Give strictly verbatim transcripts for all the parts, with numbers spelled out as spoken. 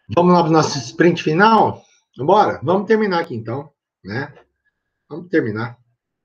Vamos lá para o nosso sprint final? Bora, vamos terminar aqui então, né? Vamos terminar.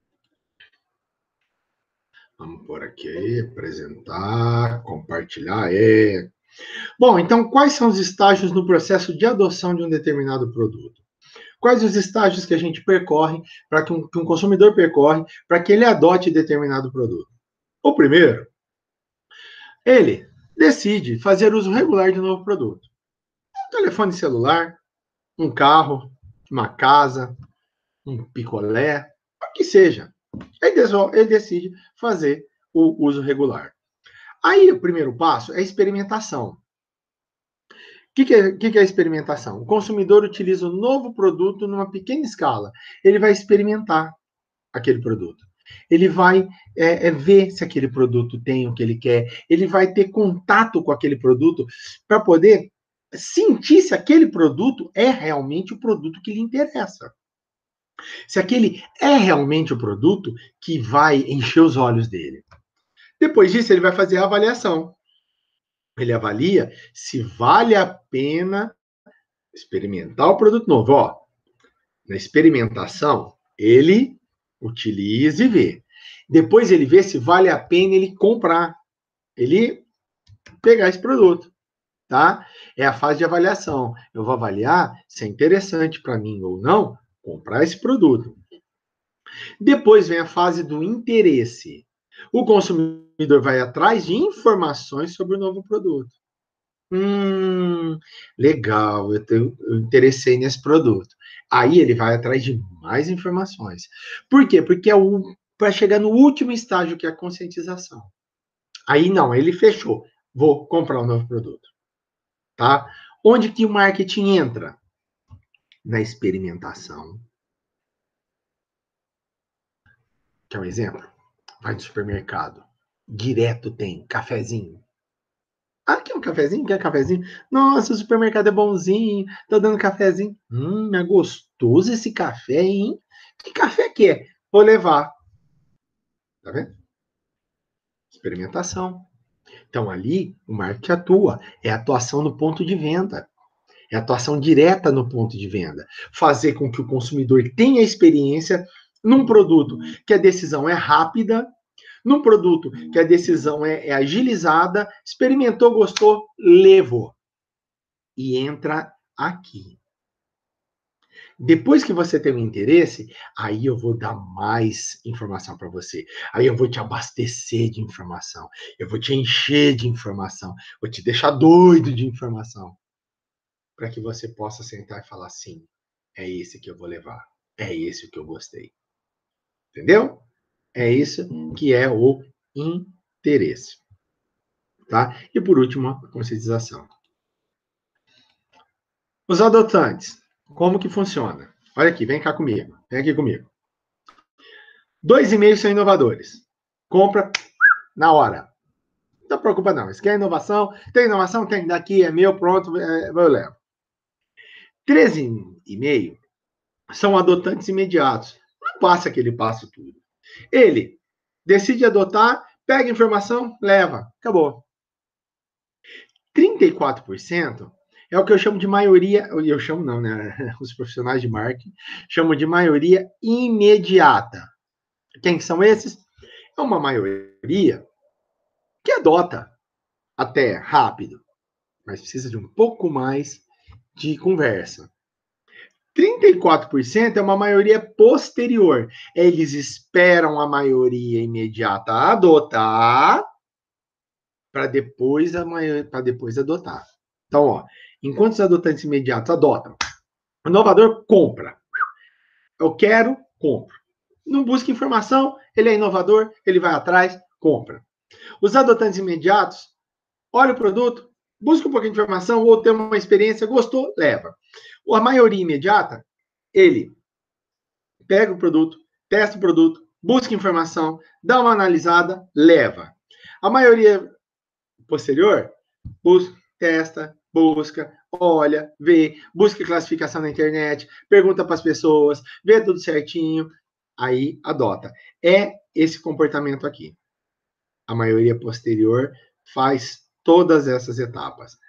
Vamos por aqui, apresentar, compartilhar. É. Bom, então, quais são os estágios no processo de adoção de um determinado produto? Quais os estágios que a gente percorre para que, um, que um consumidor percorre para que ele adote determinado produto? O primeiro, ele decide fazer uso regular de um novo produto. Um telefone celular, um carro, uma casa, um picolé, o que seja. Ele decide fazer o uso regular. Aí, o primeiro passo é a experimentação. O que, que, é, que, que é a experimentação? O consumidor utiliza o um novo produto numa pequena escala. Ele vai experimentar aquele produto. Ele vai é, é, ver se aquele produto tem o que ele quer. Ele vai ter contato com aquele produto para poder sentir se aquele produto é realmente o produto que lhe interessa. Se aquele é realmente o produto que vai encher os olhos dele. Depois disso, ele vai fazer a avaliação. Ele avalia se vale a pena experimentar o produto novo. Ó, na experimentação, ele utiliza e vê. Depois ele vê se vale a pena ele comprar, ele pegar esse produto, tá? É a fase de avaliação. Eu vou avaliar se é interessante para mim ou não comprar esse produto. Depois vem a fase do interesse. O consumidor vai atrás de informações sobre o novo produto. Hum, legal, eu, tenho, eu interessei nesse produto. Aí ele vai atrás de mais informações. Por quê? Porque é para chegar no último estágio, que é a conscientização. Aí não, ele fechou. Vou comprar um novo produto. Tá? Onde que o marketing entra? Na experimentação. Quer um exemplo? Vai no supermercado. Direto tem cafezinho. Ah, quer um cafezinho? Quer um cafezinho? Nossa, o supermercado é bonzinho, tá dando cafezinho. Hum, é gostoso esse café, hein? Que café que é? Vou levar. Tá vendo? Experimentação. Então, ali, o marketing atua. É atuação no ponto de venda. É atuação direta no ponto de venda. Fazer com que o consumidor tenha experiência num produto que a decisão é rápida, num produto que a decisão é, é agilizada, experimentou, gostou, levou. E entra aqui. Depois que você tem um interesse, aí eu vou dar mais informação para você. Aí eu vou te abastecer de informação. Eu vou te encher de informação. Vou te deixar doido de informação. Para que você possa sentar e falar assim, é esse que eu vou levar. É esse que eu gostei. Entendeu? É isso que é o interesse. Tá? E por último, a conscientização. Os adotantes, como que funciona? Olha aqui, vem cá comigo. Vem aqui comigo. Dois e-mails são inovadores. Compra na hora. Não se preocupa não. Isso quer inovação? Tem inovação? Tem. Daqui é meu, pronto, é, eu levo. Três e-mails são adotantes imediatos. Não passa aquele passo tudo. Ele decide adotar, pega a informação, leva. Acabou. trinta e quatro por cento é o que eu chamo de maioria, eu chamo não, né? Os profissionais de marketing chamam de maioria imediata. Quem são esses? É uma maioria que adota até rápido, mas precisa de um pouco mais de conversa. trinta e quatro por cento é uma maioria posterior. Eles esperam a maioria imediata adotar para depois, depois adotar. Então, ó, enquanto os adotantes imediatos adotam, o inovador compra. Eu quero, compro. Não busca informação, ele é inovador, ele vai atrás, compra. Os adotantes imediatos, olha o produto, busca um pouquinho de informação ou tem uma experiência, gostou, leva. A maioria imediata, ele pega o produto, testa o produto, busca informação, dá uma analisada, leva. A maioria posterior, busca, testa, busca, olha, vê, busca classificação na internet, pergunta para as pessoas, vê tudo certinho, aí adota. É esse comportamento aqui. A maioria posterior faz todas essas etapas.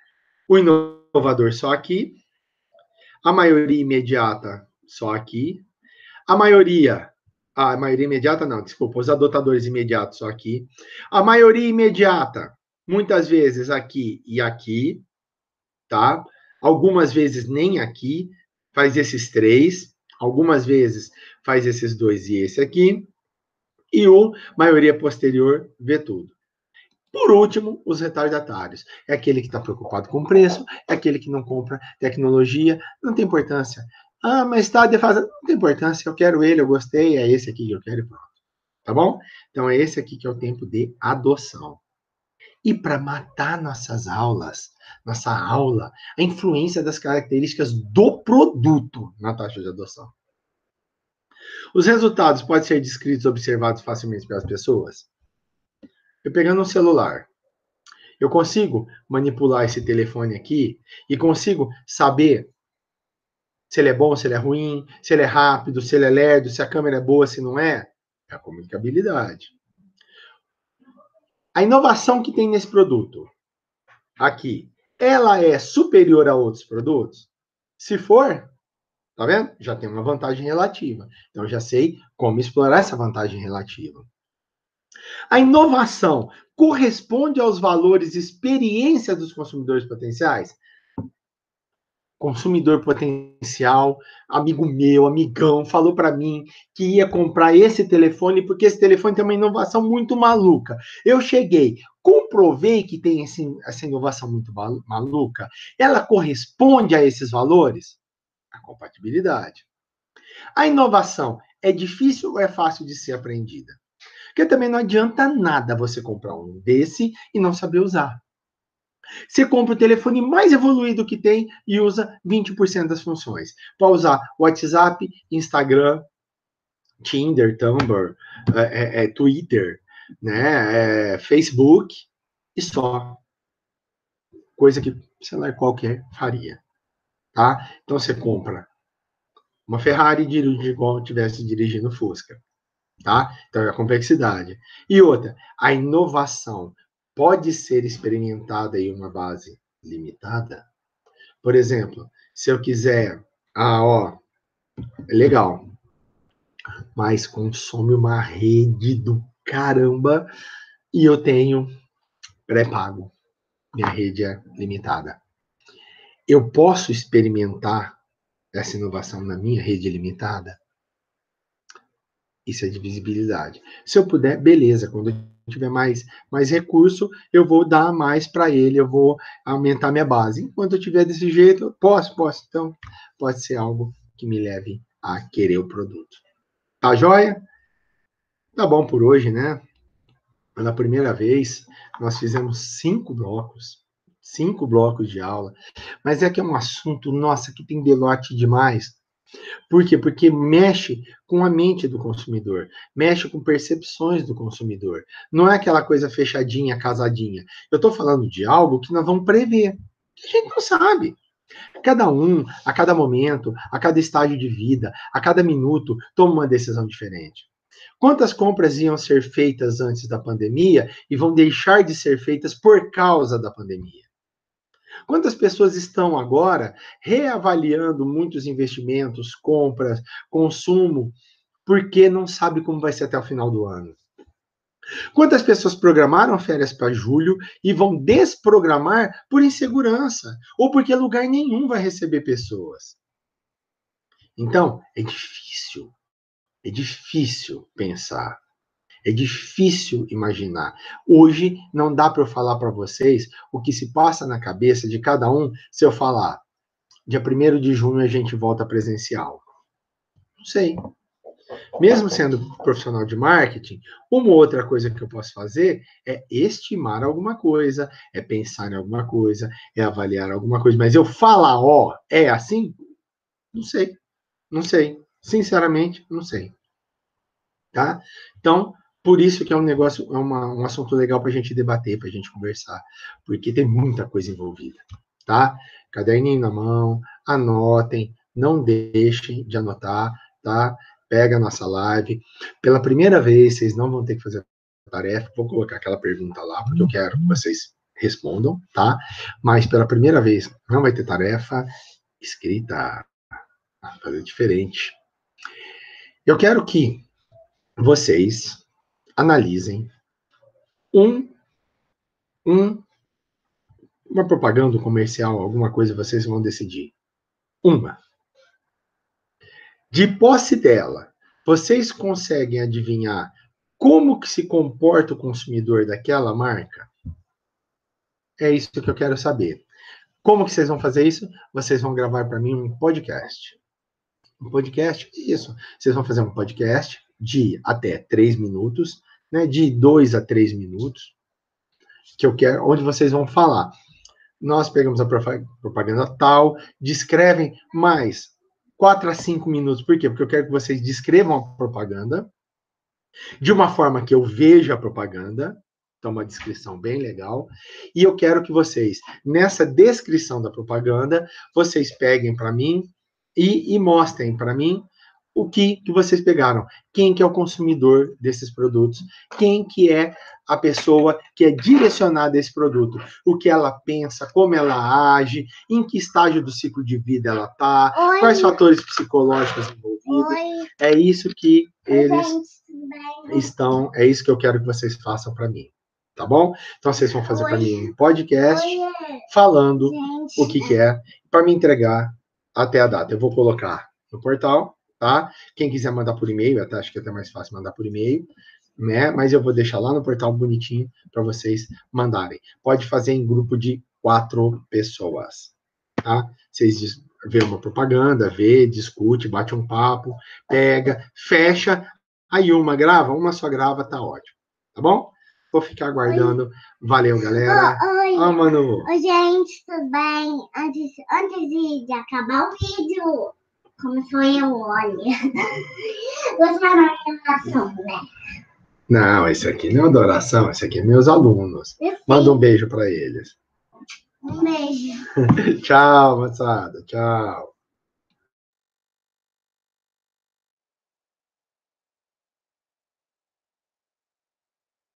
O inovador só aqui. A maioria imediata só aqui. A maioria, a maioria imediata não, desculpa, os adotadores imediatos só aqui. A maioria imediata, muitas vezes aqui e aqui, tá? Algumas vezes nem aqui, faz esses três. Algumas vezes faz esses dois e esse aqui. E o maioria posterior vê tudo. Por último, os retardatários. É aquele que está preocupado com o preço, é aquele que não compra tecnologia, não tem importância. Ah, mas está defasado. Não tem importância, eu quero ele, eu gostei, é esse aqui que eu quero e pronto. Tá bom? Então é esse aqui que é o tempo de adoção. E para matar nossas aulas, nossa aula, a influência das características do produto na taxa de adoção. Os resultados podem ser descritos e observados facilmente pelas pessoas? Eu pegando um celular, eu consigo manipular esse telefone aqui e consigo saber se ele é bom, se ele é ruim, se ele é rápido, se ele é lerdo, se a câmera é boa, se não é? É a comunicabilidade. A inovação que tem nesse produto, aqui, ela é superior a outros produtos? Se for, tá vendo? Já tem uma vantagem relativa. Então, eu já sei como explorar essa vantagem relativa. A inovação corresponde aos valores e experiência dos consumidores potenciais? Consumidor potencial, amigo meu, amigão, falou para mim que ia comprar esse telefone porque esse telefone tem uma inovação muito maluca. Eu cheguei, comprovei que tem esse, essa inovação muito maluca. Ela corresponde a esses valores? A compatibilidade. A inovação é difícil ou é fácil de ser aprendida? Porque também não adianta nada você comprar um desse e não saber usar. Você compra o telefone mais evoluído que tem e usa vinte por cento das funções. Pode usar WhatsApp, Instagram, Tinder, Tumblr, é, é, Twitter, né, é, Facebook e só. Coisa que celular qualquer faria. Tá? Então você compra uma Ferrari e dirige igual estivesse dirigindo Fusca. Tá? Então é a complexidade. E outra, a inovação pode ser experimentada em uma base limitada? Por exemplo, se eu quiser, ah, ó, é legal, mas consome uma rede do caramba e eu tenho pré-pago. Minha rede é limitada. Eu posso experimentar essa inovação na minha rede limitada? Isso é divisibilidade. Se eu puder, beleza. Quando eu tiver mais, mais recurso, eu vou dar mais para ele, eu vou aumentar minha base. Enquanto eu tiver desse jeito, posso, posso. Então, pode ser algo que me leve a querer o produto. Tá joia? Tá bom por hoje, né? Pela primeira vez, nós fizemos cinco blocos. Cinco blocos de aula. Mas é que é um assunto, nossa, que tem delote demais. Por quê? Porque mexe com a mente do consumidor, mexe com percepções do consumidor. Não é aquela coisa fechadinha, casadinha. Eu estou falando de algo que nós vamos prever. Que a gente não sabe. Cada um, a cada momento, a cada estágio de vida, a cada minuto, toma uma decisão diferente. Quantas compras iam ser feitas antes da pandemia e vão deixar de ser feitas por causa da pandemia? Quantas pessoas estão agora reavaliando muitos investimentos, compras, consumo, porque não sabe como vai ser até o final do ano? Quantas pessoas programaram férias para julho e vão desprogramar por insegurança ou porque lugar nenhum vai receber pessoas? Então, é difícil, é difícil pensar. É difícil imaginar. Hoje não dá para eu falar para vocês o que se passa na cabeça de cada um se eu falar, dia primeiro de junho a gente volta presencial. Não sei. Mesmo sendo profissional de marketing, uma outra coisa que eu posso fazer é estimar alguma coisa, é pensar em alguma coisa, é avaliar alguma coisa. Mas eu falar, ó, é assim? Não sei. Não sei. Sinceramente, não sei. Tá? Então, por isso que é um negócio, é uma, um assunto legal para a gente debater, para a gente conversar, porque tem muita coisa envolvida, tá? Caderninho na mão, anotem, não deixem de anotar, tá? Pega a nossa live. Pela primeira vez, vocês não vão ter que fazer a tarefa, vou colocar aquela pergunta lá, porque eu quero que vocês respondam, tá? Mas pela primeira vez não vai ter tarefa escrita, vai fazer diferente. Eu quero que vocês analisem um, um, uma propaganda, um comercial, alguma coisa, vocês vão decidir. Uma. De posse dela, vocês conseguem adivinhar como que se comporta o consumidor daquela marca? É isso que eu quero saber. Como que vocês vão fazer isso? Vocês vão gravar para mim um podcast. Um podcast? Isso. Vocês vão fazer um podcast de até três minutos, né? De dois a três minutos, que eu quero, onde vocês vão falar. Nós pegamos a propaganda tal, descrevem mais quatro a cinco minutos. Por quê? Porque eu quero que vocês descrevam a propaganda de uma forma que eu veja a propaganda. Então, uma descrição bem legal. E eu quero que vocês, nessa descrição da propaganda, vocês peguem para mim e, e mostrem para mim o que, que vocês pegaram. Quem que é o consumidor desses produtos? Quem que é a pessoa que é direcionada a esse produto? O que ela pensa, como ela age, em que estágio do ciclo de vida ela está, quais fatores psicológicos envolvidos. Oi. É isso que eles estão, é isso que eu quero que vocês façam para mim. Tá bom? Então, vocês vão fazer para mim um podcast falando Gente. o que, que é, para me entregar até a data. Eu vou colocar no portal, tá? Quem quiser mandar por e-mail, até, acho que é até mais fácil mandar por e-mail, né? Mas eu vou deixar lá no portal bonitinho para vocês mandarem. Pode fazer em grupo de quatro pessoas, tá? Vocês vê uma propaganda, vê, discute, bate um papo, pega, fecha, aí uma grava, uma só grava, tá ótimo, tá bom? Vou ficar aguardando. Oi. Valeu, galera. Oi, Ó, Manu. Oi, gente, tudo bem? Antes, antes de, de acabar o vídeo, começou eu, olha. Gostaram da adoração, né? Não, esse aqui não é adoração, esse aqui é meus alunos. Manda um beijo para eles. Um beijo. Tchau, moçada. Tchau.